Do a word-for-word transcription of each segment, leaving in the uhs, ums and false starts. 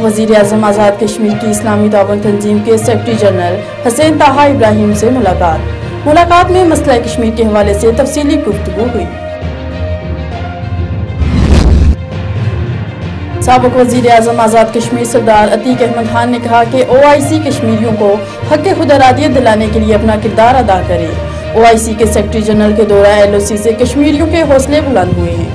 वज़ीर आज़म आज़ाद कश्मीर की इस्लामी ताउन तंजीम के सेक्रेटरी जनरल हसैन ताहा इब्राहिम से मुलाकात। मुलाकात में मसला कश्मीर के हवाले से तफसीली गुफ्तगू हुई। साबिक़ वज़ीर आज़म आज़ाद कश्मीर सरदार अतीक अहमद खान ने कहा कि ओ आई सी कश्मीरियों को हक़ खुद इरादियत दिलाने के लिए अपना किरदार अदा करे। ओ आई सी के सेक्रेटरी जनरल के दौरा एल ओ सी से कश्मीरियों के हौसले बुलंद हुए हैं।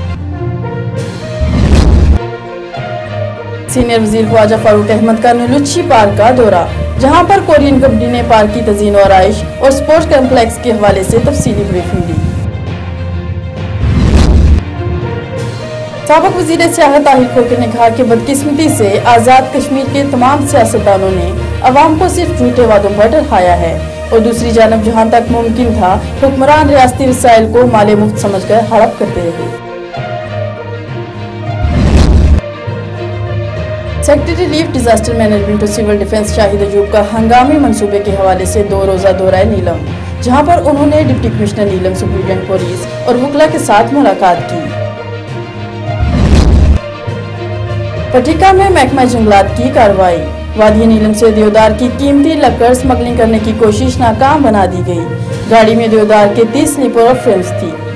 सीनियर वज़ीर ख्वाजा फारूक अहमद का नुलुच्छी पार्क का दौरा, जहां पर कोरियन कंपनी ने पार्क की तज़ीन और आइश और स्पोर्ट्स कॉम्प्लेक्स के हवाले से तफसीली ब्रीफिंग दी। साबिक़ वज़ीर सियाहत ताहिर खोखर ने कहा कि बदकिस्मती से आज़ाद कश्मीर के तमाम सियासतदानों ने अवाम को सिर्फ झूठे वादों पर डराया है और दूसरी जानब जहां तक मुमकिन था हुक्मरान रियासती वसाइल को माले मुफ्त समझकर हड़प करते रहे। सेक्रेटरी रिलीफ डिजास्टर मैनेजमेंट और सिविल डिफेंस शाहिद अयूब का हंगामी मंसूबे के हवाले से दो रोजा दौरा नीलम, जहां पर उन्होंने deputy commissioner Neelam, superintendent police और वकला के साथ मुलाकात की। पटिका में महकमा जंगलात की कार्रवाई, वादी नीलम से देवदार की कीमती लकड़ स्मगलिंग करने की कोशिश नाकाम बना दी गई। गाड़ी में देवदार के तीस स्लीपर और फ्रेम्स थी।